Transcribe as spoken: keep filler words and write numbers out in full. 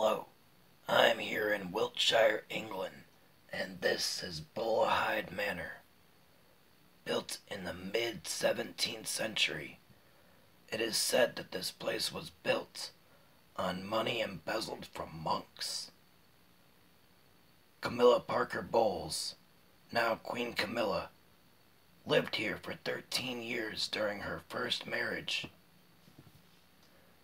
Hello, I'm here in Wiltshire, England, and this is Bolehyde Manor. Built in the mid-seventeenth century, it is said that this place was built on money embezzled from monks. Camilla Parker Bowles, now Queen Camilla, lived here for thirteen years during her first marriage